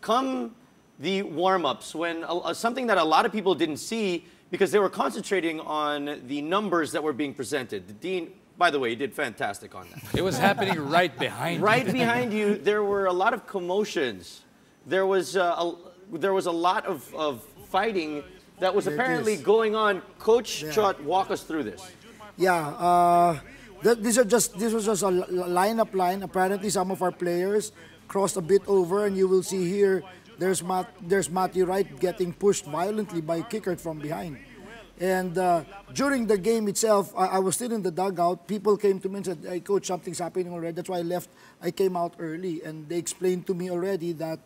come the warm-ups, when something that a lot of people didn't see because they were concentrating on the numbers that were being presented. The Dean, by the way, he did fantastic on that. It was happening right behind you. Right behind you, there were a lot of commotions. There was a lot of fighting that was apparently going on. Coach Chot, walk us through this. Yeah, this was just a line. Apparently, some of our players crossed a bit over, and you will see here there's Matthew Wright getting pushed violently by Kickert from behind. And during the game itself, I was still in the dugout. People came to me and said, "Hey, Coach, something's happening already." That's why I left. I came out early, and they explained to me already that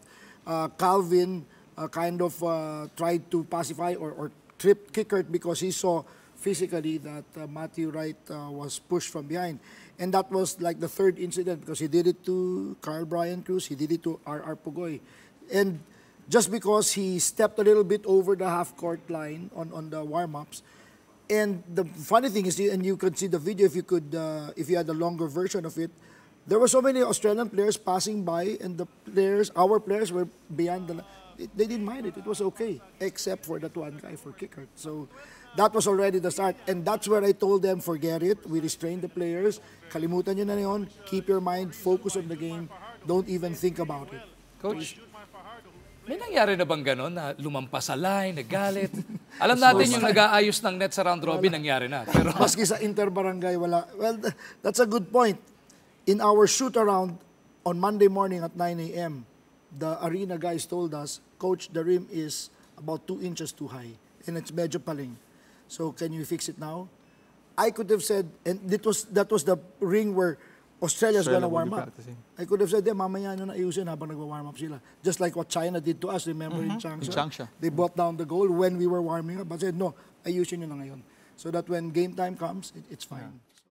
Calvin kind of tried to pacify or tripped Kickert because he saw physically that Matthew Wright was pushed from behind. And that was like the third incident because he did it to Carl Brian Cruz, he did it to R.R. Pugoy. And just because he stepped a little bit over the half-court line on the warm-ups. And the funny thing is, and you could see the video if you had a longer version of it, there were so many Australian players passing by, and our players were beyond the. They didn't mind it. It was okay, except for that one guy for Kickert. So that was already the start, and that's where I told them, forget it. We restrained the players. Kalimutan nyo na yun. Keep your mind focused on the game. Don't even think about it. Coach, may nangyari na bang ganon na lumampas sa line, nagalit? Alam natin yung nag-aayos ng net sa round robin, nangyari na. Pero maski sa interbarangay, wala. Well, that's a good point. In our shoot-around on Monday morning at 9 a.m., the arena guys told us, Coach, the rim is about 2 inches too high, and it's medyo paling. So can you fix it now? I could have said, and that was the ring where Australia's gonna warm up. I could have said, mamaya nyo na ayusin habang nagwa-warm up sila. Just like what China did to us, remember in Changsha? They brought down the goal when we were warming up, but said, no, ayusin nyo na ngayon. So that when game time comes, it's fine.